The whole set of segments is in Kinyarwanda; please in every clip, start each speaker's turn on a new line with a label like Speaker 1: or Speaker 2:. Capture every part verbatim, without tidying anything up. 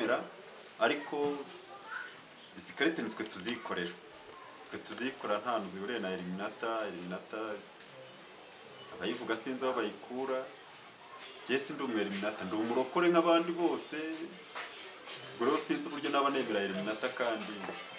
Speaker 1: turazemera ariko izi karite nitwe tuzikorera twe tuzikora nta nuzibure na eliminata eliminata abayivuga sinzi aho bayikura je sindi umu eliminata ndi umurokore nk'abandi bose bro sinzi uburyo naba nemera eliminata kandi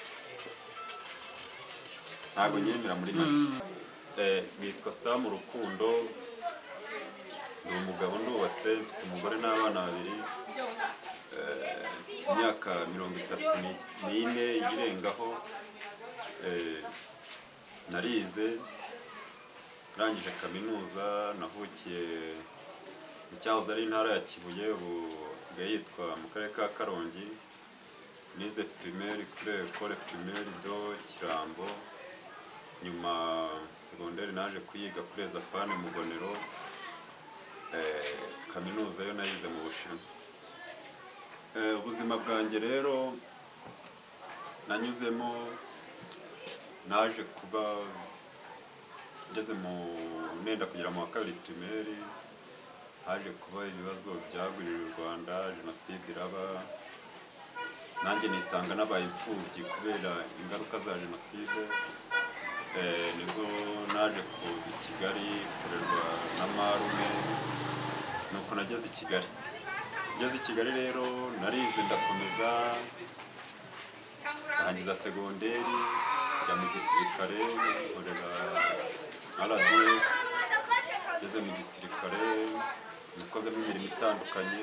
Speaker 1: ntago nyemera muri make eh nitwa Sam Rukundo ndi umugabo ndubatse mfite umugore n'abana babiri eh imyaka mirongo itatu n'ine irengaho eh narize rangije kaminuza navukiye mu cyahoze ari intara ya Kibuye ubu sigaye yitwa mu karere ka Karongi nize primaire kuri école primaire do Kirambo nyuma secondaire naje kuyiga kuri Ezapane Mugonero eh kaminuza yo nayize mu Bushinwa eh ubuzima bwanjye rero nanyuzemo naje kuba ngeze mu nenda kugira mu kabiri primaire haje kuba ibibazo byagurira u Rwanda jenoside iraba nanjye nisanga nabaye imfubyi kubera ingaruka za jenoside eh nibwo naje kuza i Kigali kurerwa na marume nuko nageze i Kigali ngeze i Kigali rero narize ndakomeza ndangiza secondaire njya mu gisirikare nkorera R D F ngeze mu gisirikare nakoze imirimo itandukanye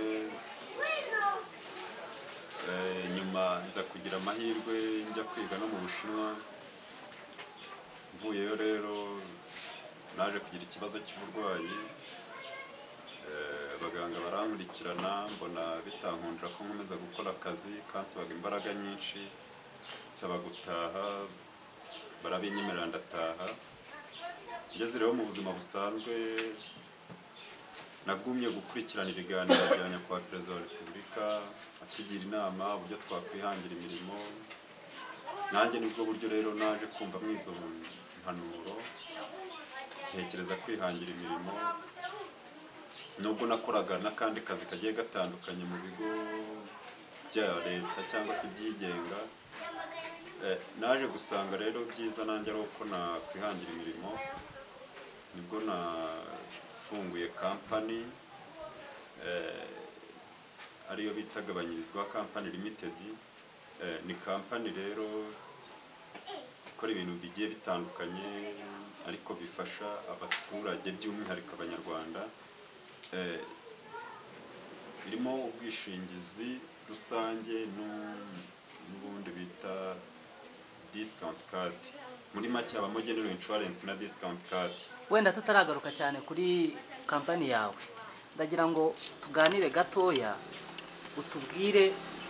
Speaker 1: eh nyuma nza kugira amahirwe njya kwiga no mu Bushinwa mvuyeyo rero naje kugira ikibazo cy'uburwayi eh abaganga barankurikirana mbona bitankundira ko nkomeza gukora akazi kansabaga imbaraga nyinshi nsaba gutaha barabinyemerera ndataha ngeze rero mu buzima busanzwe nagumye gukurikirana ibiganiro bya nyakubahwa Perezida wa Repubulika atugira inama uburyo twakwihangira imirimo nanjye nibwo buryo rero naje kumva mwizo mpanuro ntekereza kwihangira imirimo nubwo nakoraga n'akandi kazi kagiye gatandukanye mu bigo bya leta cyangwa se byigenga naje gusanga rero byiza nanjye ari uko nakwihangira imirimo nibwo nafunguye company eh ariyo bitagabanyirizwa company limited eh ni company rero ikora ibintu bigiye bitandukanye ariko bifasha abaturage by'umwihariko abanyarwanda eh irimo ubwishingizi rusange n'ubundi bita discount card muri make abamo general insurance na discount card.
Speaker 2: Wenda tutaragaruka cyane kuri company yawe ndagira ngo tuganire gatoya utubwire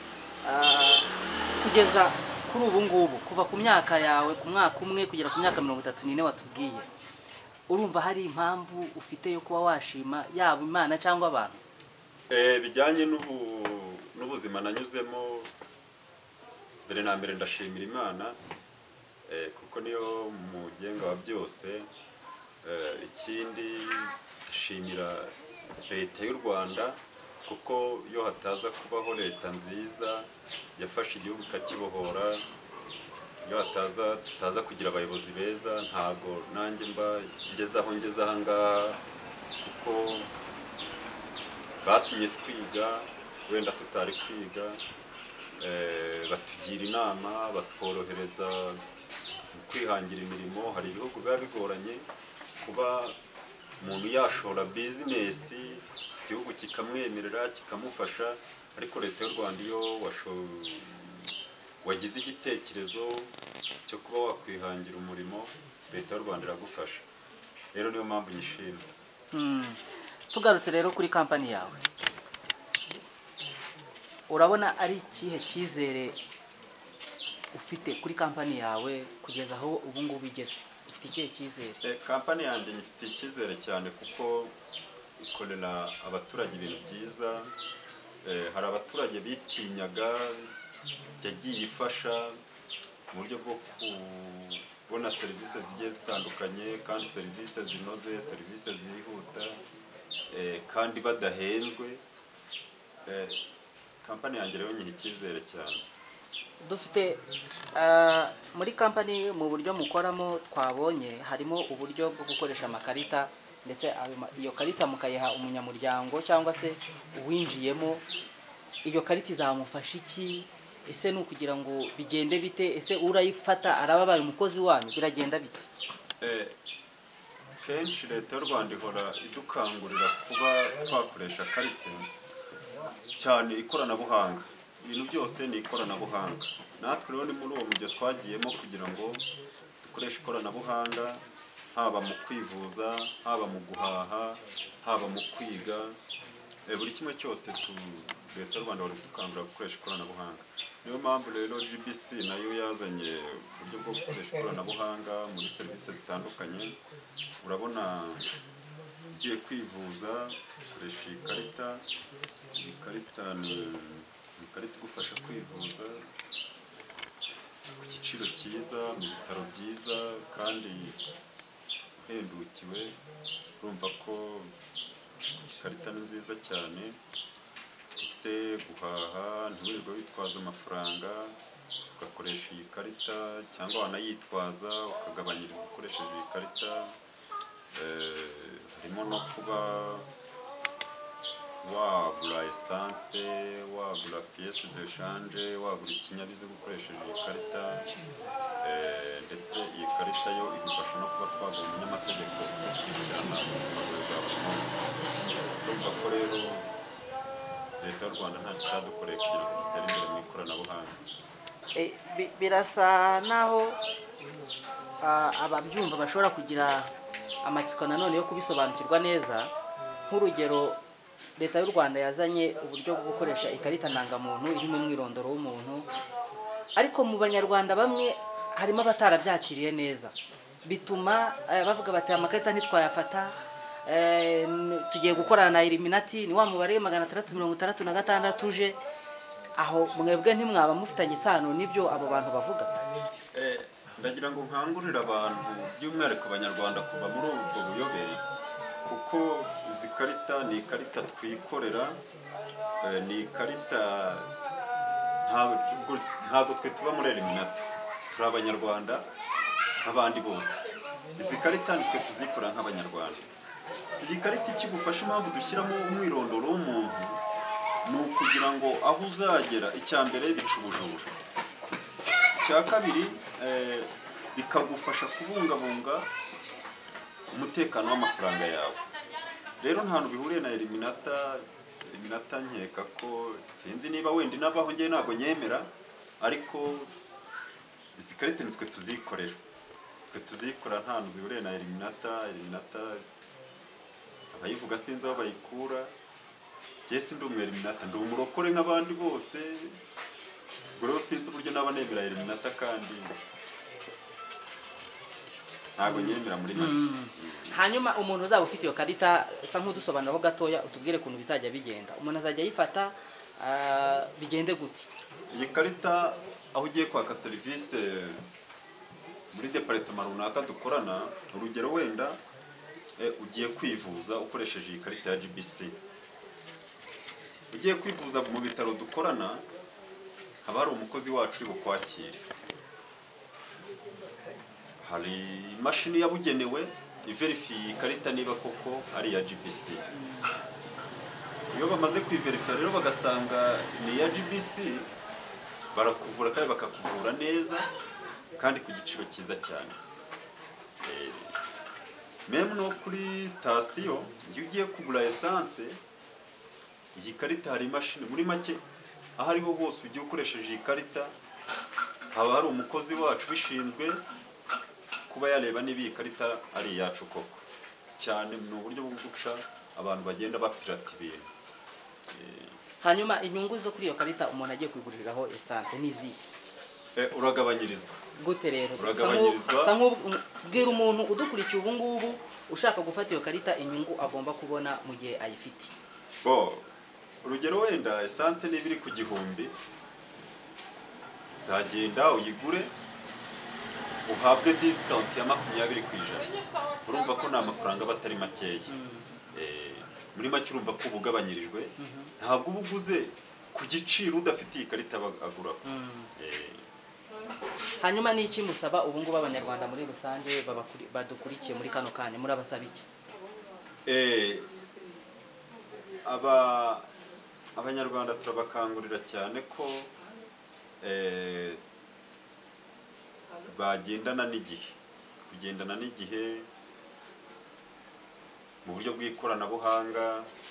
Speaker 2: kugeza kuri ubu ngubu kuva ku myaka yawe ku mwaka umwe kugera ku myaka mirongo itatu n'ine watubwiye urumva hari impamvu ufite yo kuba washima yaba Imana cyangwa abantu
Speaker 1: eh bijyanye n'ubu n'ubuzima nanyuzemo mbere na mbere ndashimira Imana eh kuko niyo mugenga wa byose eh ikindi shimira leta y'u Rwanda kuko yo hataza kubaho leta nziza yafashe igihugu kakibohora yo hataza tutaza kugira abayobozi beza ntago nanjye mba ngeze aho ngeze aha ngaha kuko batumye twiga wenda tutari kwiga eh batugira inama batworohereza kwihangira imirimo hari ibihugu biba bigoranye kuba umuntu yashora business igihugu kikamwemerera kikamufasha ariko leta y'u Rwanda iyo wagize igitekerezo cyo kuba wakwihangira umurimo leta y'u Rwanda iragufasha rero niyo mpamvu nyishima.
Speaker 2: mm. Tugarutse rero kuri company yawe urabona ari ikihe cyizere ufite kuri company yawe kugeza aho ubu ngubu igeze ufite ikihe cyizere?
Speaker 1: eh company yanjye ifite icyizere cyane kuko ikorera abaturage ibintu byiza eh hari abaturage bitinyaga yagiye ifasha mu buryo bwo kubona serivisi zigiye zitandukanye kandi serivisi zinoze serivisi zihuta eh kandi badahenzwe eh kampani yanjye rero nyiha icyizere cyane.
Speaker 2: Dufite ah, muri kampani mu buryo mukoramo twabonye harimo uburyo bwo gukoresha amakarita ndetse ayo ma- iyo karita mukayiha umunyamuryango cyangwa se uwinjiyemo. Iyo karita izamufasha iki? Ese ni ukugira ngo bigende bite? Ese urayifata arababaye umukozi wanyu biragenda bite?
Speaker 1: Eh, kenshi leta y'u Rwanda ihora idukangurira kuba twakoresha karite cyane ikoranabuhanga. Ibintu byose ni ikoranabuhanga. Natwe rero ni muri uwo mujyo twagiyemo kugira ngo dukoreshe ikoranabuhanga, haba mu kwivuza, haba mu guhaha, haba mu kwiga. Eh, buri kimwe cyose tu leta y'u Rwanda bari kudukangurira gukoresha ikoranabuhanga. Niyo mpamvu rero G B C nayo yazanye uburyo bwo gukoresha ikoranabuhanga muri serivisi zitandukanye. Urabona ugiye kwivuza ukoresha iyi karita. Iyi karita ni ni ikarita igufasha kwivuza ku giciro cyiza mu bitaro byiza kandi uhendukiwe. Urumva ko ikarita ni nziza cyane, ndetse guhaha ntiwirirwe witwaza amafaranga ugakoresha iyi karita, cyangwa wanayitwaza ukagabanyirizwa ukoresheje iyi karita. Eh, harimo no kuba wagura esanse, wagura piyesi de shanje, wagura ikinyabiziga ukoresheje iyi karita. Eh, ndetse iyi karita yo igufasha no kuba twagura umunyamategeko ukurikirana ubuzima bwawe bwa buri munsi. Urumva ko rero leta y'u Rwanda nta kitadukoreye kugira ngo dutere imbere mu ikoranabuhanga.
Speaker 2: Eh, bi- birasa naho ah, ababyumva bashobora kugira amatsiko nanone yo kubisobanukirwa neza. Nk'urugero, leta y'u Rwanda yazanye uburyo bwo gukoresha ikarita ndangamuntu irimo umwirondoro w'umuntu, ariko mu banyarwanda bamwe harimo abatarabyakiriye neza, bituma eh, bavuga bati amakarita ntitwayafata. Eh, n- tugiye gukorana na Illuminati, ni wa mubare magana atandatu mirongo itandatu na gatandatu uje aho. Mwebwe ntimwaba mufitanye isano n'ibyo abo bantu bavuga?
Speaker 1: Eh, ndagira ngo nkangurire abantu by'umwihariko abanyarwanda kuva muri ubwo buyobe, kuko izi karita ni ikarita twikorera. Eh, ni ikarita ntabwo ntabwo twe tuba muri Illuminati, turi abanyarwanda nk'abandi bose. Izi karita ni twe tuzikora nk'abanyarwanda. Iyi karita ikigufasha, impamvu dushyiramo umwirondoro w'umuntu ni ukugira ngo aho uzagera, icya mbere bica ubujura, icya kabiri eh, bikagufasha kubungabunga umutekano w'amafaranga yawe. Rero nta hantu bihuriye na Illuminata. Illuminata nkeka ko, sinzi niba wenda inabaho, njye ntabwo nyemera, ariko izi karita nitwe tuzikorera, twe tuzikora, nta hantu zihuriye na Illuminata. Illuminata abayivuga sinzi aho bayikura. Njye sindi umu Illuminata, ndi umurokore nk'abandi bose. Ubwo rero sinzi uburyo naba nemera Illuminata kandi ntabwo nyemera muri make.
Speaker 2: Hanyuma umuntu uzaba ufite iyo karita, sa nk'udusobanuraho gatoya, utubwire ukuntu bizajya bigenda. Umuntu azajya ayifata, ah, bigende gute?
Speaker 1: Iyi karita aho ugiye kwaka serivisi muri departement runaka dukorana, urugero wenda eh, ugiye kwivuza ukoresheje iyi karita ya G B C. Ugiye kwivuza mu bitaro dukorana, haba hari umukozi wacu uri bukwakire. Hari imashini yabugenewe iverifiye ikarita niba koko ari iya G B C. Iyo bamaze kwiverifiya rero bagasanga ni iya G B C, barakuvura kandi bakakuvura neza kandi ku giciro cyiza cyane. Eh, meme no kuri sitasiyo iyo ugiye kugura esanse, iyi karita hari imashini. Muri make aho ariho hose ugiye ukoresheje iyi karita, haba hari umukozi wacu ubishinzwe kuba yareba niba iyi karita ari iyacu koko. Cyane ni uburyo bwo guca abantu bagenda bapirata ibintu.
Speaker 2: Hanyuma inyungu zo kuri iyo karita umuntu agiye kwiguriraho esanse n'izihe?
Speaker 1: Eh, uragabanyirizwa.
Speaker 2: Gute rero?
Speaker 1: Uragabanyirizwa.
Speaker 2: Sa nk'ubwira umuntu udukurikiye ubu ngubu ushaka gufata iyo karita, inyungu agomba kubona mu gihe ayifite.
Speaker 1: Bo, urugero wenda esanse niba iri ku gihumbi, uzagenda uyigure uhabwe discount ya makumyabiri ku ijana. Urumva ko ni amafaranga aba atari makeya. Eh, muri make urumva ko ubugabanyirijwe. Ntabwo uba uguze ku giciro udafite iyi karita agura.
Speaker 2: Hanyuma ni iki musaba ubu ngubu abanyarwanda muri rusange badukurikiye muri kano kanya murabasaba iki?
Speaker 1: Eh aba abanyarwanda turabakangurira cyane ko eh bagendana n'igihe, kugendana n'igihe mu buryo bw'ikoranabuhanga,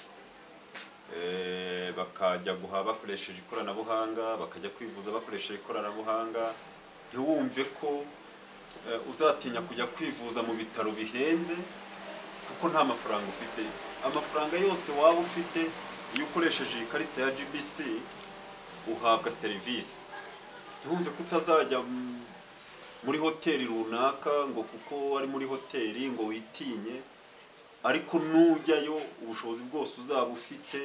Speaker 1: eh bakajya guhaha bakoresheje ikoranabuhanga, bakajya kwivuza bakoresheje ikoranabuhanga. Ntiwumve ko uzatinya kujya kwivuza mu bitaro bihenze kuko nta mafaranga ufite. Amafaranga yose waba ufite iyo ukoresheje ikarita ya G B C uhabwa serivisi. Ntiwumve ko utazajya muri hoteli runaka ngo kuko ari muri hoteli ngo witinye, ariko nujyayo ubushobozi bwose uzaba ufite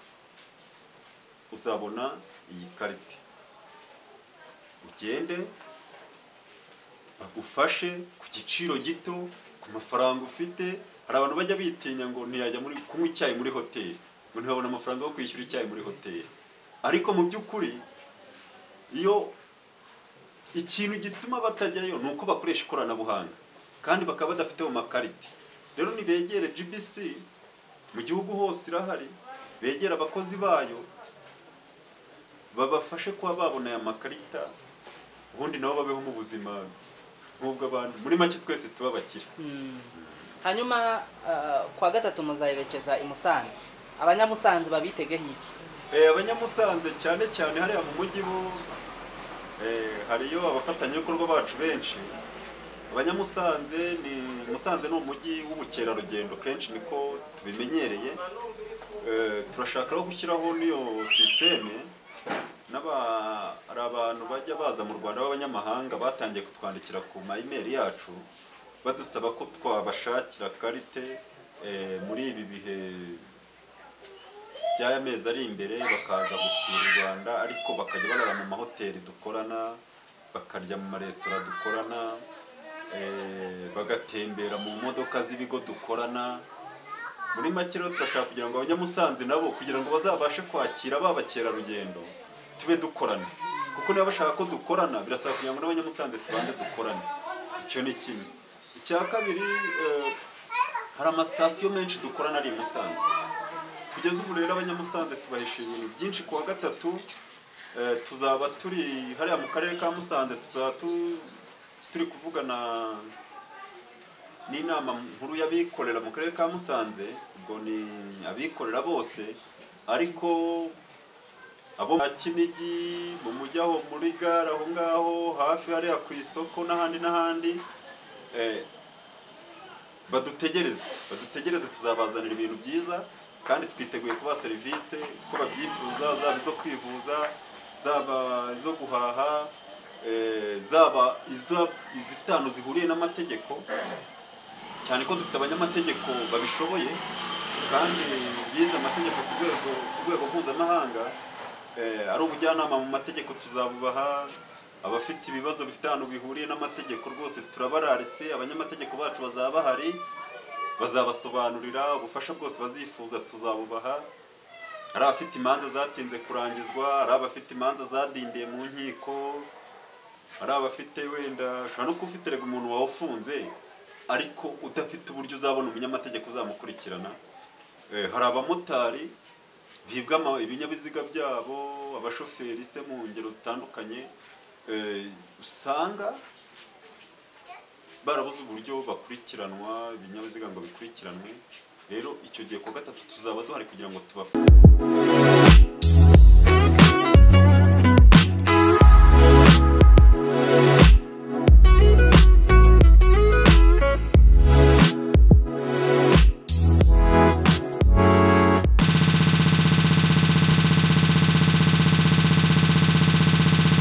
Speaker 1: uzabona iyi karita. Ugende bagufashe ku giciro gito, ku mafaranga ufite. Hari abantu bajya bitinya ngo ntiyajya muri kunywa icyayi muri hoteli, ngo ntibabona amafaranga yo kwishyura icyayi muri hoteli. Ariko mu by'ukuri iyo ikintu gituma batajyayo ni uko bakoresha ikoranabuhanga kandi bakaba badafite mu makarita. Rero nibegere G B C, mu gihugu hose irahari, begera abakozi bayo babafashe kuba babona aya makarita, ubundi nabo babeho mu buzima nk'ubwo abantu. Muri make twese tuba bakira.
Speaker 2: Hanyuma kwa gatatu muzayerekeza i Musanze, abanyamusanze babitegeho iki?
Speaker 1: Eh abanyamusanze cyane cyane hariya mu mujyi bo eh hariyo abafatanyabikorwa bacu benshi. Abanyamusanze ni Musanze ni umujyi w'ubukerarugendo kenshi niko tubimenyereye. Eh turashaka no gushyiraho niyo systeme n'aba ari abantu bajya baza mu Rwanda b'abanyamahanga batangiye kutwandikira ku ma email yacu badusaba ko twabashakira karite eh muri ibi bihe by'aya mezi ari imbere, bakaza gusura u Rwanda ariko bakajya barara mu mahoteli dukorana, bakarya mu maresitora dukorana, eh bagatembera mu modoka z'ibigo dukorana. Muri make rero turashaka kugira ngo abanyamusanze nabo kugira ngo bazabashe kwakira babakerarugendo tube dukorana, kuko niba bashaka ko dukorana birasaba kugira ngo n'abanyamusanze tubanze dukorane. Icyo ni kimwe. Icya kabiri, hari amasitasiyo menshi dukorana ari i Musanze. Kugeza ubu rero abanyamusanze tubahisha ibintu byinshi. Kuwa gatatu tuzaba turi hariya mu karere ka Musanze, tuzaba turi kuvugana n'inama nkuru y'abikorera mu karere ka Musanze. Ubwo ni abikorera bose, ariko abo mu Kinigi, mu mujyi aho muri gare aho ngaho hafi hariya ku isoko n'ahandi n'ahandi, eh badutegereze badutegereze tuzabazanira ibintu byiza kandi twiteguye kuba serivisi ko babyifuza, zaba izo kwivuza, zaba izo guhaha, eh zaba izo izifite ahantu zihuriye n'amategeko, cyane ko dufite abanyamategeko babishoboye kandi bize amategeko ku rwego mpuzamahanga. Eh ari ubujyanama mu mategeko tuzabubaha, abafite ibibazo bifite ahantu bihuriye n'amategeko rwose turabararitse. Abanyamategeko bacu bazaba bahari, bazabasobanurira ubufasha bwose bazifuza tuzabubaha. Ari abafite imanza zatinze kurangizwa, ari abafite imanza zadindiye mu nkiko, ari abafite wenda ushobora no kuba ufite rega umuntu wawufunze ariko udafite uburyo uzabona umunyamategeko uzamukurikirana. Eh hari abamotari bibwa ibinyabiziga byabo, abashoferi se mu ngero zitandukanye, eh usanga barabuze uburyo bakurikiranwa ibinyabiziga ngo bikurikiranwe. Rero icyo gihe ku gatatu tuzaba duhari kugira ngo tubafashe.